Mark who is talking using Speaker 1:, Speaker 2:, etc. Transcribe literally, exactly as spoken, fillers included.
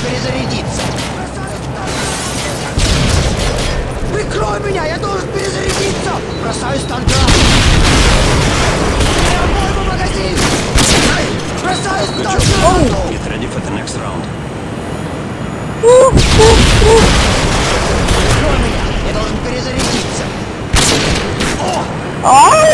Speaker 1: перезарядиться. Прикрой меня, я должен перезарядиться. Бросаю стандарт. По-моему, магазин. Бросаю стандарт.
Speaker 2: Get ready for the next round.
Speaker 1: Прикрой меня, я должен перезарядиться. О!
Speaker 3: А?